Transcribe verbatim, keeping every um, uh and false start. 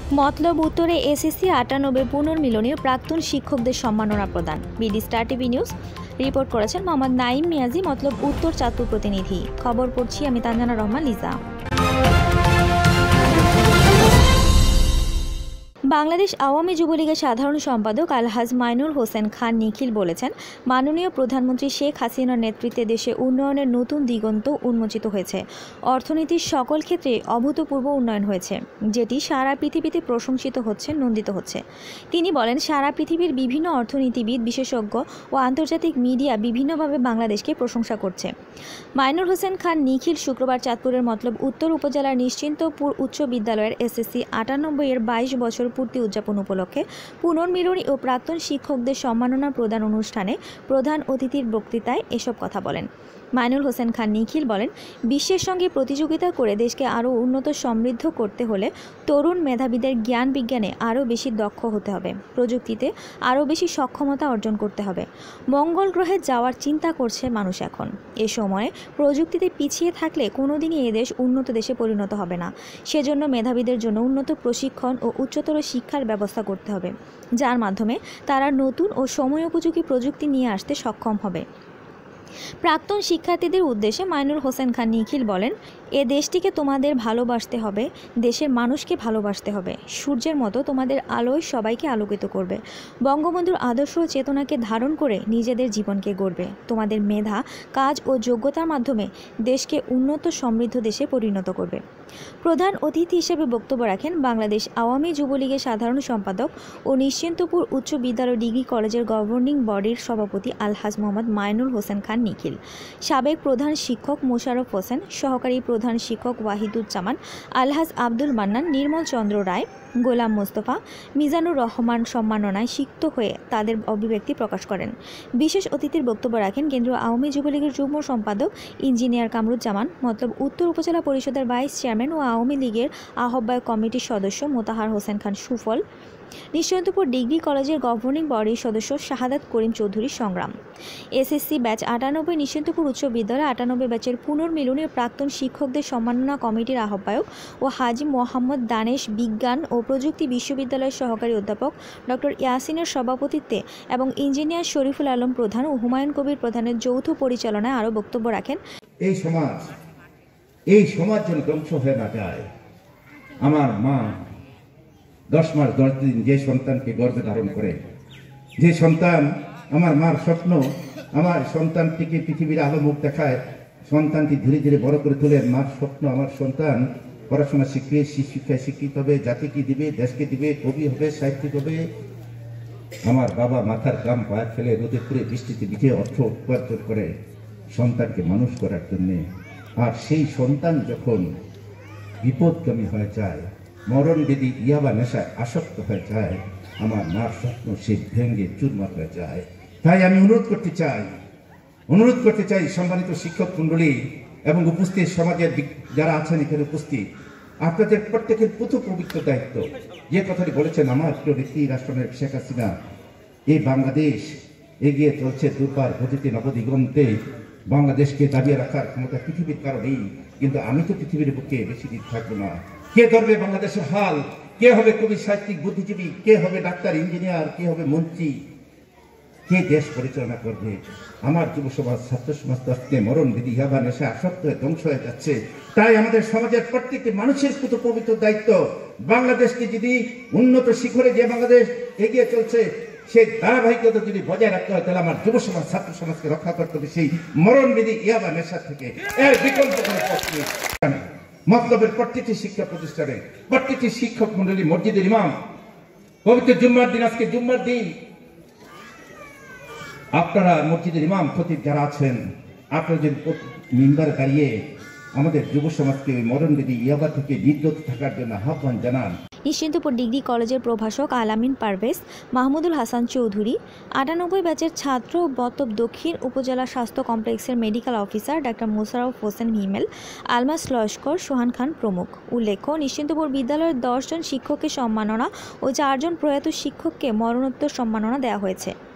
মতলব উত্তরে এসএসসি আটানব্বই পুনর্মিলনীর প্রাক্তন শিক্ষকদের সম্মাননা প্রদান। BD star TV news report করেছেন মোহাম্মদ নাইম মিয়াজি, মতলব উত্তর চাঁদপুর প্রতিনিধি। খবর পড়ছি আমি তানজানা রহমান লিজা। বাংলাদেশ আওয়ামী যুবলীগের সাধারণ সম্পাদক আলহাজ মাইনুল হোসেন খান নিখিল বলেছেন, মাননীয় প্রধানমন্ত্রী শেখ হাসিনার নেতৃত্বে দেশে উন্নয়নের নতুন দিগন্ত উন্মোচিত হয়েছে। অর্থনীতির সকল ক্ষেত্রে অভূতপূর্ব উন্নয়ন হয়েছে, যেটি সারা পৃথিবীতে প্রশংসিত হচ্ছে, নন্দিত হচ্ছে। তিনি বলেন, সারা পৃথিবীর বিভিন্ন অর্থনীতিবিদ, বিশেষজ্ঞ ও আন্তর্জাতিক মিডিয়া বিভিন্নভাবে বাংলাদেশকে প্রশংসা করছে। মাইনুল হোসেন খান নিখিল শুক্রবার চাঁদপুরের মতলব উত্তর উপজেলার নিশ্চিন্তপুর উচ্চ বিদ্যালয়ের এসএসসি আটানব্বই এর বাইশ বছর পূর্তি উদযাপন উপলক্ষে পুনর্মিলনী ও প্রাক্তন শিক্ষকদের সম্মাননা প্রদান অনুষ্ঠানে প্রধান অতিথির বক্তৃতায় এসব কথা বলেন। মাইনুল হোসেন খান নিখিল বলেন, বিশ্বের সঙ্গে প্রতিযোগিতা করে দেশকে আরও উন্নত সমৃদ্ধ করতে হলে তরুণ মেধাবীদের জ্ঞান বিজ্ঞানে আরও বেশি দক্ষ হতে হবে, প্রযুক্তিতে আরও বেশি সক্ষমতা অর্জন করতে হবে। মঙ্গল গ্রহে যাওয়ার চিন্তা করছে মানুষ এখন। এ সময়ে প্রযুক্তিতে পিছিয়ে থাকলে কোনোদিনই এদেশ উন্নত দেশে পরিণত হবে না। সেজন্য মেধাবীদের জন্য উন্নত প্রশিক্ষণ ও উচ্চতর শিক্ষার ব্যবস্থা করতে হবে, যার মাধ্যমে তারা নতুন ও সময়োপযোগী প্রযুক্তি নিয়ে আসতে সক্ষম হবে। প্রাক্তন শিক্ষার্থীদের উদ্দেশ্যে মাইনুল হোসেন খান নিখিল বলেন, এ দেশটিকে তোমাদের ভালোবাসতে হবে, দেশের মানুষকে ভালোবাসতে হবে। সূর্যের মতো তোমাদের আলোয় সবাইকে আলোকিত করবে। বঙ্গবন্ধুর আদর্শ ও চেতনাকে ধারণ করে নিজেদের জীবনকে গড়বে। তোমাদের মেধা, কাজ ও যোগ্যতার মাধ্যমে দেশকে উন্নত সমৃদ্ধ দেশে পরিণত করবে। প্রধান অতিথি হিসেবে বক্তব্য রাখেন বাংলাদেশ আওয়ামী যুবলীগের সাধারণ সম্পাদক ও নিশ্চিন্তপুর উচ্চ বিদ্যালয় ডিগ্রি কলেজের গভর্নিং বডির সভাপতি আলহাজ মোহাম্মদ মাইনুল হোসেন খান নিখিল, সাবেক প্রধান শিক্ষক মোশাররফ হোসেন, সহকারী প্রধান শিক্ষক ওয়াহিদুজ্জামান, আলহাজ আব্দুল মান্নান, নির্মল চন্দ্র রায়, গোলাম মোস্তফা, মিজানুর রহমান সম্মাননায় সিক্ত হয়ে তাদের অভিব্যক্তি প্রকাশ করেন। বিশেষ অতিথির বক্তব্য রাখেন কেন্দ্রীয় আওয়ামী যুবলীগের যুগ্ম সম্পাদক ইঞ্জিনিয়ার কামরুজ্জামান, মতলব উত্তর উপজেলা পরিষদের ভাইস চেয়ারম্যান ও আওয়ামী লীগের আহ্বায়ক কমিটির সদস্য মোতাহার হোসেন খান সুফল, নিশ্চিন্তপুর ডিগ্রি কলেজের গভর্নিং বডির সদস্য শাহাদাত করিম চৌধুরী সংগ্রাম। এসএসসি ব্যাচ আটানব্বই নিশ্চিন্তপুর উচ্চ বিদ্যালয় আটানব্বই ব্যাচের পুনর্মিলনী প্রাক্তন শিক্ষকদের সম্মাননা কমিটির আহ্বায়ক ও হাজি মোহাম্মদ দানেশ বিজ্ঞান ও প্রযুক্তি বিশ্ববিদ্যালয়ের সহকারী অধ্যাপক ডক্টর ইয়াসিনের সভাপতিত্বে এবং ইঞ্জিনিয়ার শরীফুল আলম প্রধান ও হুমায়ুন কবির প্রধানের যৌথ পরিচালনায় আরও বক্তব্য রাখেন। এই সমাজ এই সমাজ যেন ধ্বংস হয়ে না যায়। আমার মা দশ মাস দশ দিন যে সন্তানকে গর্ভে ধারণ করে, যে সন্তান, আমার মার স্বপ্ন আমার সন্তানটিকে পৃথিবীর আলো মুখ দেখায়, সন্তানটি ধীরে ধীরে বড় করে তোলে। মার স্বপ্ন আমার সন্তান পড়াশোনা শিখবে, শিক্ষায় শিক্ষিত হবে, জাতিকে দিবে, দেশকে দিবে, কবি হবে, সাহিত্যিক হবে। আমার বাবা মাথার গাম পায়ে ফেলে রোদে পুরে বৃষ্টিতে ভিজে অর্থ উপার্জন করে সন্তানকে মানুষ করার জন্যে। আর সেই সন্তান যখন বিপদগামী হয়ে যায়, মরণ বেদি ইয়াবা নেশায় আসক্ত হয়ে যায়, আমার মার স্বপ্ন সে ভেঙ্গে চুরমার হয়ে যায়। তাই আমি অনুরোধ করতে চাই অনুরোধ করতে চাই সম্মানিত শিক্ষক মণ্ডলী এবং উপস্থিত সমাজের যারা আছেন এখানে উপস্থিত, আপনাদের প্রত্যেকের প্রথম পবিত্র দায়িত্ব, যে কথাটি বলেছেন আমার প্রিয় ব্যক্তি রাষ্ট্রনায়ক শেখ হাসিনা, এই বাংলাদেশ এগিয়ে চলছে দুর্বার গতিতে নবদিগন্তে। বাংলাদেশকে দাবিয়ে রাখার ক্ষমতা পৃথিবীর কারণেই, কিন্তু আমি তো পৃথিবীর বুকে বেশি দিন থাকবো না। কে ধরবে বাংলাদেশের হাল? কে হবে কবি, সাহিত্যিক, বুদ্ধিজীবী? কে হবে ডাক্তার, ইঞ্জিনিয়ার? কে হবে মন্ত্রী? কে দেশ পরিচালনা করবে? আমার যুব সমাজ, ছাত্র সমাজ আজকে মরণ বিধি ইয়াবা নেশা আসক্ত হয়ে ধ্বংস হয়ে যাচ্ছে। তাই আমাদের সমাজের প্রত্যেকটি মানুষের কত পবিত্র দায়িত্ব, বাংলাদেশকে যদি উন্নত শিখরে যে বাংলাদেশ এগিয়ে চলছে সেই ধারাবাহিকতা যদি বজায় রাখতে হয়, তাহলে আমার যুব সমাজ, ছাত্র সমাজকে রক্ষা করতে হবে সেই মরণ বিধি ইয়াবা নেশা থেকে। এর বিকল্প কোনো পথ নেই। মতলবের প্রত্যেকটি শিক্ষা প্রতিষ্ঠানে প্রত্যেকটি শিক্ষক মন্ডলী, মসজিদের ইমাম, পবিত্র জুম্মার দিন, আজকে জুম্মার দিন, আপনারা মসজিদের ইমাম খতিব যারা আছেন, আপনারা যদি মিম্বারে দাঁড়িয়ে আমাদের যুব সমাজকে মরণ বিধি ইয়াবা থেকে বিরত থাকার জন্য আহ্বান জানান। নিশ্চিন্তপুর ডিগ্রি কলেজের প্রভাষক আলামিন পারভেজ, মাহমুদুল হাসান চৌধুরী, আটানব্বই ব্যাচের ছাত্র মতলব দক্ষিণ উপজেলা স্বাস্থ্য কমপ্লেক্সের medical officer doctor Mosharraf Hossain Himel, Almas Laskar, Sohan Khan প্রমুখ। উল্লেখ্য, নিশ্চিন্তপুর বিদ্যালয়ের দশ জন শিক্ষককে সম্মাননা ও চারজন প্রয়াত শিক্ষককে মরণোত্তর সম্মাননা দেওয়া হয়েছে।